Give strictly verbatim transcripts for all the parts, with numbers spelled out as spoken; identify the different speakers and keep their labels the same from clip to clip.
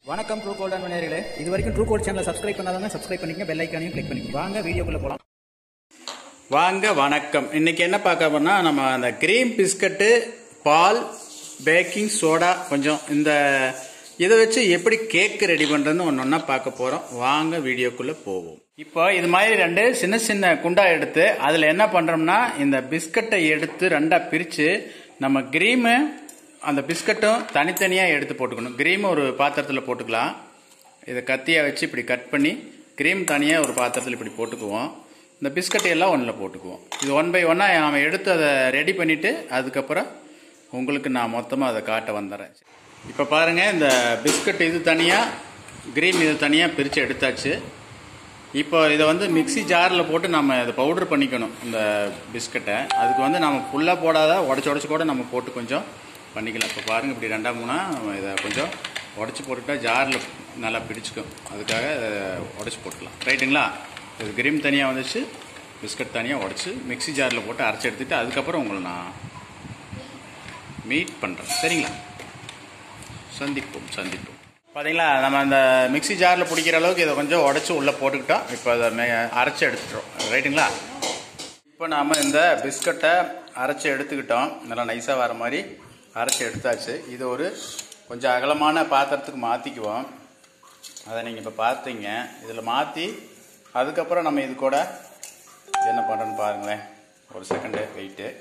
Speaker 1: வணக்கம் true golden நேயர்களே, இது வரைக்கும் ட்ரூ கோல்ட் சேனலை சப்ஸ்கிரைப் பண்ணாதவங்க சப்ஸ்கிரைப் பண்ணிக்கங்க, பெல் ஐக்கானையும் கிளிக் பண்ணிக்கங்க. வாங்க வீடியோக்குள்ள போலாம்.
Speaker 2: வாங்க வணக்கம். இன்னைக்கு என்ன பார்க்க போறோம்னா, நம்ம அந்த கிரீம் பிஸ்கட்டு, பால், பேக்கிங் சோடா கொஞ்சம் இந்த இதை வச்சு எப்படி கேக் ரெடி பண்றதுன்னு ஒன்று ஒன்றா பார்க்க போறோம். வாங்க வீடியோக்குள்ள போவோம். இப்போ இது மாதிரி ரெண்டு சின்ன சின்ன குண்டா எடுத்து அதில் என்ன பண்றோம்னா, இந்த பிஸ்கட்டை எடுத்து ரெண்டா பிரித்து நம்ம கிரீமு அந்த பிஸ்கட்டும் தனித்தனியாக எடுத்து போட்டுக்கணும். கிரீம் ஒரு பாத்திரத்தில் போட்டுக்கலாம். இதை கத்தியாக வச்சு இப்படி கட் பண்ணி கிரீம் தனியாக ஒரு பாத்திரத்தில் இப்படி போட்டுக்குவோம். இந்த பிஸ்கட் எல்லாம் ஒன்றில் போட்டுக்குவோம். இது ஒன் பை ஒன்னாக நம்ம எடுத்து அதை ரெடி பண்ணிவிட்டு அதுக்கப்புறம் உங்களுக்கு நான் மொத்தமாக அதை காட்ட வந்துடுறேன். இப்போ பாருங்கள், இந்த பிஸ்கட் இது தனியாக, கிரீம் இது தனியாக பிரித்து எடுத்தாச்சு. இப்போ இதை வந்து மிக்சி ஜாரில் போட்டு நம்ம இதை பவுடர் பண்ணிக்கணும். இந்த பிஸ்கட்டை அதுக்கு வந்து நம்ம ஃபுல்லாக போடாத உடச்சி உடச்சி கூட நம்ம போட்டு கொஞ்சம் பண்ணிக்கலாம். இப்போ பாருங்கள், இப்படி ரெண்டா மூணா நம்ம இதை கொஞ்சம் உடச்சி போட்டுட்டா ஜாரில் நல்லா பிடிச்சிக்கும். அதுக்காக உடச்சி போட்டுக்கலாம். ரைட்டுங்களா? இது கிரீம் தனியாக வந்துச்சு, பிஸ்கட் தனியாக உடச்சி மிக்சி ஜாரில் போட்டு அரைச்சி எடுத்துகிட்டு அதுக்கப்புறம் உங்களை நான் மீட் பண்ணுறேன். சரிங்களா? சந்திப்போம் சந்திப்போம் பார்த்தீங்களா, நம்ம அந்த மிக்சி ஜாரில் பிடிக்கிற அளவுக்கு இதை கொஞ்சம் உடச்சி உள்ளே போட்டுக்கிட்டோம். இப்போ அதை மே அரைச்சி எடுத்துட்டோம். ரைட்டுங்களா? இப்போ நாம் இந்த பிஸ்கட்டை அரைச்சி எடுத்துக்கிட்டோம். நல்லா நைஸாக வர மாதிரி அரைச்சி எடுத்தாச்சு. இது ஒரு கொஞ்சம் அகலமான பாத்திரத்துக்கு மாற்றிக்குவோம். அதை நீங்கள் இப்போ பார்த்தீங்க. இதில் மாற்றி அதுக்கப்புறம் நம்ம இது கூட என்ன பண்ணுறோன்னு பாருங்களேன். ஒரு செகண்டு வெயிட்டு.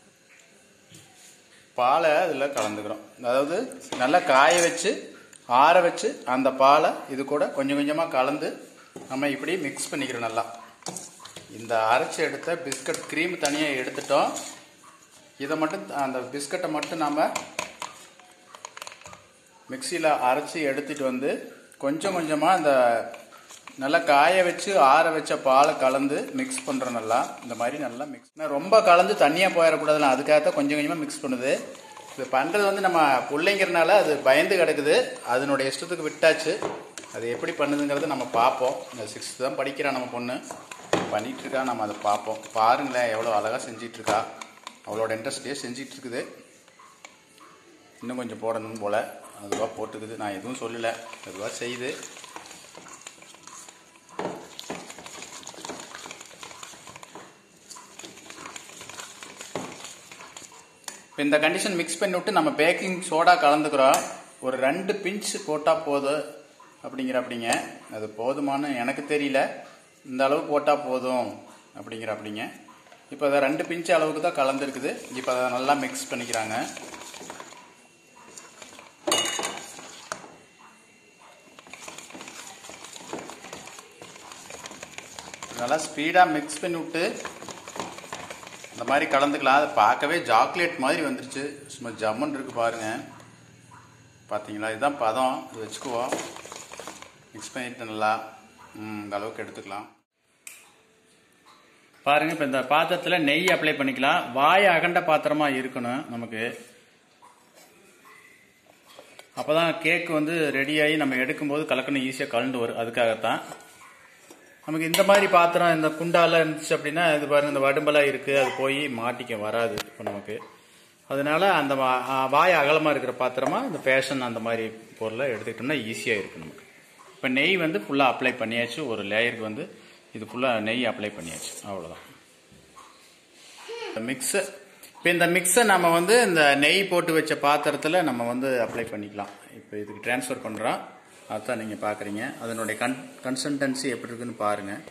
Speaker 2: பாலை அதில் கலந்துக்கிறோம். அதாவது நல்லா காய வச்சு ஆற வச்சு அந்த பாலை இது கூட கொஞ்சம் கொஞ்சமாக கலந்து நம்ம இப்படி மிக்ஸ் பண்ணிக்கிறோம். நல்லா இந்த அரைச்சி எடுத்த பிஸ்கட் க்ரீம் தனியாக எடுத்துட்டோம். இதை மட்டும் அந்த பிஸ்கட்டை மட்டும் நாம் மிக்சியில் அரைச்சி எடுத்துகிட்டு வந்து கொஞ்சம் கொஞ்சமாக அந்த நல்லா காய வச்சு ஆற வச்ச பாலை கலந்து மிக்ஸ் பண்ணுறோம். நல்லா இந்த மாதிரி நல்லா மிக்ஸ். ரொம்ப கலந்து தண்ணியாக போயிடக்கூடாதுன்னு அதுக்காகத்தான் கொஞ்சம் கொஞ்சமாக மிக்ஸ் பண்ணுது. இது பண்ணுறது வந்து நம்ம பிள்ளைங்கிறனால அது பயந்து கிடக்குது. அதனுடைய இஷ்டத்துக்கு விட்டாச்சு. அது எப்படி பண்ணுதுங்கிறது நம்ம பார்ப்போம். இந்த சிக்ஸ்த்து தான் படிக்கிறா நம்ம பொண்ணு, பண்ணிகிட்ருக்கா. நம்ம அதை பார்ப்போம். பாருங்களேன் எவ்வளோ அழகாக செஞ்சிட்ருக்கா. அவளோட இன்ட்ரெஸ்டே செஞ்சிட்ருக்குது. இன்னும் கொஞ்சம் போடணும் போல். அதுவாக போட்டுக்குது. நான் எதுவும் சொல்லலை, அதுவாக செய்யுது. இப்போ இந்த கண்டிஷன் மிக்ஸ் பண்ணி விட்டு நம்ம பேக்கிங் சோடா கலந்துக்கிறோம். ஒரு ரெண்டு பிஞ்ச் போட்டால் போதும் அப்படிங்கிற அப்படிங்க. அது போதுமானு எனக்கு தெரியல. இந்த அளவு போட்டால் போதும் அப்படிங்கிற அப்படிங்க. இப்போ அதை ரெண்டு பிஞ்ச் அளவுக்கு தான் கலந்துருக்குது. இப்போ அதை நல்லா மிக்ஸ் பண்ணிக்கிறாங்க. நல்லா ஸ்பீடாக மிக்ஸ் பண்ணி விட்டு இந்த மாதிரி கலந்துக்கலாம். அதை பார்க்கவே சாக்லேட் மாதிரி வந்துருச்சு. சும்மா ஜம்முன்னு இருக்குது பாருங்கள். பார்த்தீங்களா? இதுதான் பதம். இது வச்சுக்குவோம். மிக்ஸ் பண்ணிட்டு நல்லா இந்த அளவுக்கு எடுத்துக்கலாம். பாருங்கள், இப்போ இந்த பாத்திரத்தில் நெய் அப்ளை பண்ணிக்கலாம். வாய் அகண்ட பாத்திரமாக இருக்கணும் நமக்கு. அப்போ தான் கேக்கு வந்து ரெடியாகி நம்ம எடுக்கும்போது கலக்கணும் ஈஸியாக கலந்து வரும். அதுக்காகத்தான் நமக்கு இந்த மாதிரி பாத்திரம், இந்த குண்டாலாம் இருந்துச்சு அப்படின்னா இது பாருங்கள், இந்த வடும்பெல்லாம் இருக்குது, அது போய் மாட்டிக்க வராது இப்போ நமக்கு. அதனால அந்த வாய் அகலமாக இருக்கிற பாத்திரமா இந்த ஃபேஷன் அந்த மாதிரி பொருளை எடுத்துக்கிட்டோம்னா ஈஸியாக இருக்குது நமக்கு. இப்போ நெய் வந்து ஃபுல்லாக அப்ளை பண்ணியாச்சு. ஒரு லேயருக்கு வந்து இது ஃபுல்லாக நெய் அப்ளை பண்ணியாச்சு. அவ்வளோதான் மிக்ஸை. இப்போ இந்த மிக்ஸை நம்ம வந்து இந்த நெய் போட்டு வச்ச பாத்திரத்தில் நம்ம வந்து அப்ளை பண்ணிக்கலாம். இப்போ இதுக்கு டிரான்ஸ்ஃபர் பண்ணுறோம். அதுதான் நீங்கள் பார்க்குறீங்க. அதனுடைய கன் கன்சிஸ்டன்சி எப்படி இருக்குன்னு பாருங்கள்.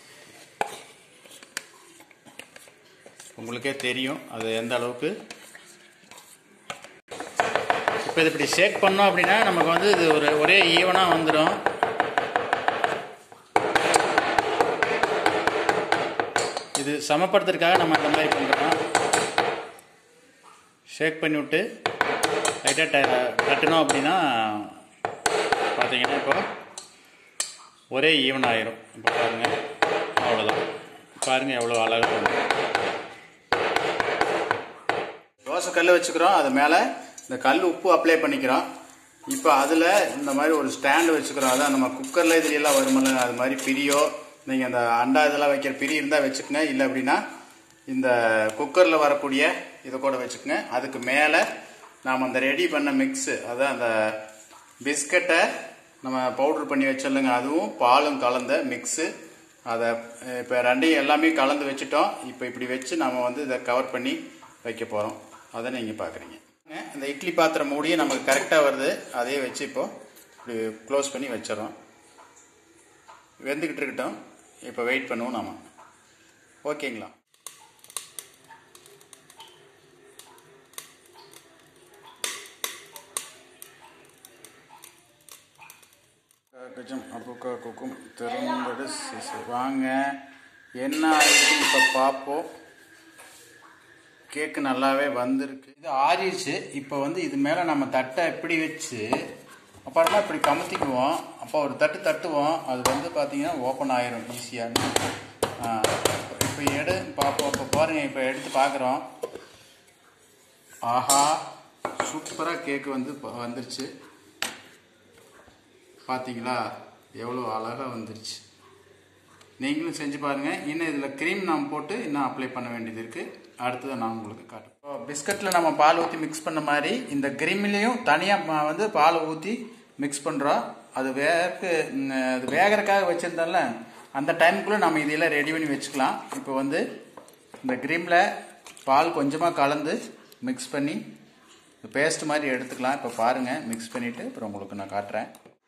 Speaker 2: உங்களுக்கே தெரியும் அது எந்த அளவுக்கு. இப்போ இது இப்படி ஷேக் பண்ணோம் அப்படின்னா நமக்கு வந்து இது ஒரு ஒரே ஈவனாக வந்துடும். இது சமப்படுத்துறதுக்காக நம்ம அந்த மாதிரி பண்ணுறோம். ஷேக் பண்ணி விட்டு லைட்டாக தட்டணும் அப்படின்னா பார்த்தீங்கன்னா இப்போ ஒரே ஈவன் ஆயிரும். இப்போ பாருங்கள், அவ்வளோதான். பாருங்கள் எவ்வளோ அழகாக வந்து தோசை கல் வச்சுக்கிறோம். அது மேலே இந்த கல் உப்பு அப்ளை பண்ணிக்கிறோம். இப்போ அதில் இந்த மாதிரி ஒரு ஸ்டாண்டு வச்சுக்கிறோம். அதான் நம்ம குக்கரில் இதுலாம் வருமில்ல, அது மாதிரி பிரியோ நீங்கள் அந்த அண்டா இதெல்லாம் வைக்கிற பிரி இருந்தால் வச்சுக்கோங்க. இல்லை அப்படின்னா இந்த குக்கரில் வரக்கூடிய இதை கூட வச்சுக்கோங்க. அதுக்கு மேலே நாம் அந்த ரெடி பண்ண மிக்ஸு, அதான் அந்த பிஸ்கட்டை நம்ம பவுட்ரு பண்ணி வச்சிடலங்க, அதுவும் பாலும் கலந்த மிக்ஸு. அதை இப்போ ரெண்டையும் எல்லாமே கலந்து வச்சுட்டோம். இப்போ இப்படி வச்சு நம்ம வந்து இதை கவர் பண்ணி வைக்க போகிறோம். அதை நீங்கள் பார்க்குறீங்க. இந்த இட்லி பாத்திரம் மூடியே நமக்கு கரெக்டாக வருது. அதையே வச்சு இப்போது இப்படி க்ளோஸ் பண்ணி வச்சிடறோம். வெந்துக்கிட்டு இருக்கட்டும். இப்போ வெயிட் பண்ணுவோம் நாம. ஓகேங்களா? கஜம் அப்புக்கா குக்கும் திறந்தது. வாங்க என்ன ஆயிடுச்சு இப்போ பார்ப்போம். கேக்கு நல்லாவே வந்திருக்கு. இது ஆறிடுச்சு. இப்போ வந்து இது மேலே நம்ம தட்டை இப்படி வச்சு அப்புறமா இப்படி கமுத்திக்குவோம். அப்போ ஒரு தட்டு தட்டுவோம். அது வந்து பார்த்தீங்கன்னா ஓப்பன் ஆயிரும் ஈஸியாக. இப்போ எடு பார்ப்போம். இப்போ பாருங்கள், இப்போ எடுத்து பார்க்குறோம். ஆஹா, சூப்பராக கேக்கு வந்து வந்துருச்சு. பார்த்தீங்களா எவ்வளோ அழகாக வந்துருச்சு. நீங்களும் செஞ்சு பாருங்கள். இன்னும் இதில் க்ரீம் நாம் போட்டு இன்னும் அப்ளை பண்ண வேண்டியது இருக்குது. அடுத்ததை நான் உங்களுக்கு காட்டுறேன். இப்போ பிஸ்கட்டில் நம்ம பால் ஊற்றி மிக்ஸ் பண்ண மாதிரி இந்த க்ரீம்லேயும் தனியாக வந்து பால் ஊற்றி மிக்ஸ் பண்ணுறோம். அது வேக அது வேகிறதுக்காக வச்சுருந்தோம்ல, அந்த டைமுக்குள்ளே நம்ம இதெல்லாம் ரெடி பண்ணி வச்சுக்கலாம். இப்போ வந்து இந்த க்ரீமில் பால் கொஞ்சமாக கலந்து மிக்ஸ் பண்ணி பேஸ்ட் மாதிரி எடுத்துக்கலாம். இப்போ பாருங்கள், மிக்ஸ் பண்ணிவிட்டு அப்புறம் உங்களுக்கு நான் காட்டுறேன்.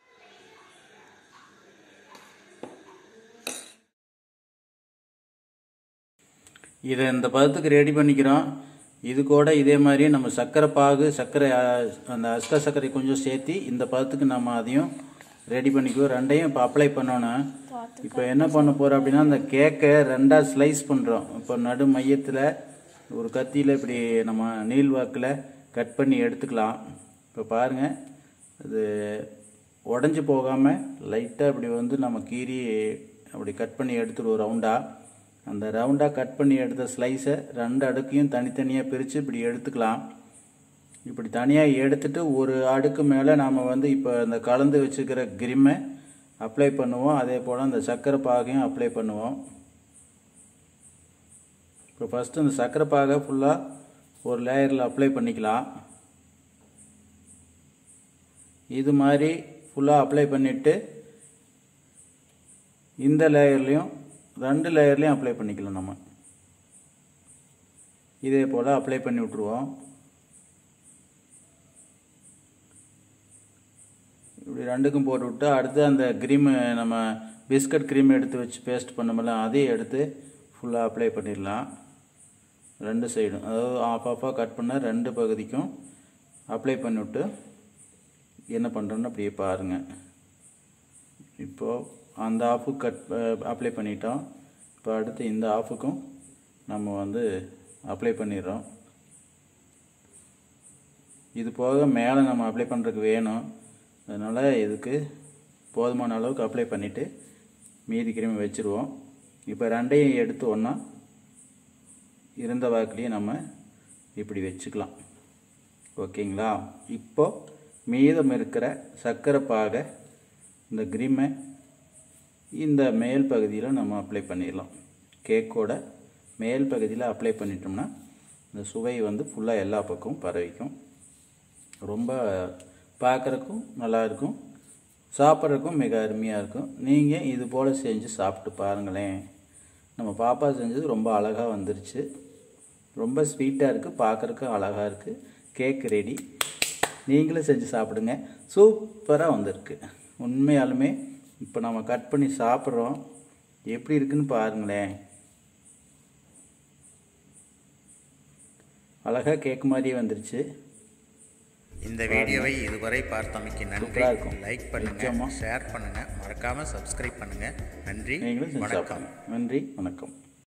Speaker 2: இதை இந்த பதத்துக்கு ரெடி பண்ணிக்கிறோம். இது கூட இதே மாதிரி நம்ம சர்க்கரை பாகு, சர்க்கரை அந்த அஸ்கா சர்க்கரை கொஞ்சம் சேர்த்து இந்த பதத்துக்கு நம்ம அதையும் ரெடி பண்ணிக்குவோம். ரெண்டையும் இப்போ அப்ளை பண்ணோன்னா இப்போ என்ன பண்ண போகிறோம் அப்படின்னா, அந்த கேக்கை ரெண்டாக ஸ்லைஸ் பண்ணுறோம். இப்போ நடு மையத்தில் ஒரு கத்தியில் இப்படி நம்ம நீள் வாக்கில் கட் பண்ணி எடுத்துக்கலாம். இப்போ பாருங்கள், அது உடஞ்சி போகாமல் லைட்டாக இப்படி வந்து நம்ம கீறி அப்படி கட் பண்ணி எடுத்துடுவோம் ரவுண்டாக. அந்த ரவுண்டாக கட் பண்ணி எடுத்த ஸ்லைஸை ரெண்டு அடுக்கையும் தனித்தனியாக பிரித்து இப்படி எடுத்துக்கலாம். இப்படி தனியாக எடுத்துட்டு ஒரு அடுக்கு மேலே நாம் வந்து இப்போ இந்த கலந்து வச்சுக்கிற கிரிம்மை அப்ளை பண்ணுவோம். அதே போல் அந்த சர்க்கரை பாகையும் அப்ளை பண்ணுவோம். இப்போ ஃபஸ்ட்டு இந்த சர்க்கரை பாகை ஃபுல்லாக ஒரு லேயரில் அப்ளை பண்ணிக்கலாம். இது மாதிரி ஃபுல்லாக அப்ளை பண்ணிவிட்டு இந்த லேயர்லேயும் ரெண்டு லேயர்லேயும் அப்ளை பண்ணிக்கலாம். நம்ம இதே போல் அப்ளை பண்ணி விட்ருவோம். இப்படி ரெண்டுக்கும் போட்டு விட்டு அடுத்து அந்த க்ரீமு நம்ம பிஸ்கட் க்ரீம் எடுத்து வச்சு பேஸ்ட் பண்ணோம்ல, அதையும் எடுத்து ஃபுல்லாக அப்ளை பண்ணிடலாம். ரெண்டு சைடும், அதாவது ஆஃப் ஆஃபாக கட் பண்ண ரெண்டு பகுதிக்கும் அப்ளை பண்ணிவிட்டு என்ன பண்ணுறோன்னு அப்படியே பாருங்கள். இப்போது அந்த ஆஃபுக்கு கட் அப்ளை பண்ணிட்டோம். இப்போ அடுத்து இந்த ஆஃபுக்கும் நம்ம வந்து அப்ளை பண்ணிடுறோம். இது போக மேலே நம்ம அப்ளை பண்ணுறதுக்கு வேணும். அதனால் இதுக்கு போதுமான அளவுக்கு அப்ளை பண்ணிவிட்டு மீதி கிரீம் வச்சுருவோம். இப்போ ரெண்டையும் எடுத்து ஒன்றா இருந்த வாக்குலேயே நம்ம இப்படி வச்சுக்கலாம். ஓகேங்களா? இப்போது மீதம் இருக்கிற சர்க்கரை பாகை இந்த கிரீமை இந்த மேல் பகுதியில் நம்ம அப்ளை பண்ணிடலாம். கேக்கோட மேல் பகுதியில் அப்ளை பண்ணிட்டோம்னா இந்த சுவை வந்து ஃபுல்லாக எல்லா பக்கமும் பரவிக்கும். ரொம்ப பார்க்குறக்கும் நல்லாயிருக்கும், சாப்பிட்றதுக்கும் மிக அருமையாக இருக்கும். நீங்கள் இது போல் செஞ்சு சாப்பிட்டு பாருங்களேன். நம்ம பாப்பா செஞ்சது ரொம்ப அழகாக வந்துருச்சு. ரொம்ப ஸ்வீட்டாக இருக்குது, பார்க்குறக்கும் அழகாக இருக்குது. Cake ready. நீங்களும் செஞ்சு சாப்பிடுங்க. சூப்பராக வந்திருக்கு உண்மையாலுமே. இப்போ நம்ம கட் பண்ணி சாப்பிட்றோம், எப்படி இருக்குன்னு பாருங்களேன். அழகாக கேக் மாதிரியே வந்துருச்சு.
Speaker 1: இந்த வீடியோவை இதுவரை பார்த்தமைக்கு நன்றி. லைக் பண்ணுங்க, ஷேர் பண்ணுங்க, மறக்காம சப்ஸ்கிரைப் பண்ணுங்க. நன்றி, வணக்கம்.
Speaker 2: நன்றி, வணக்கம்.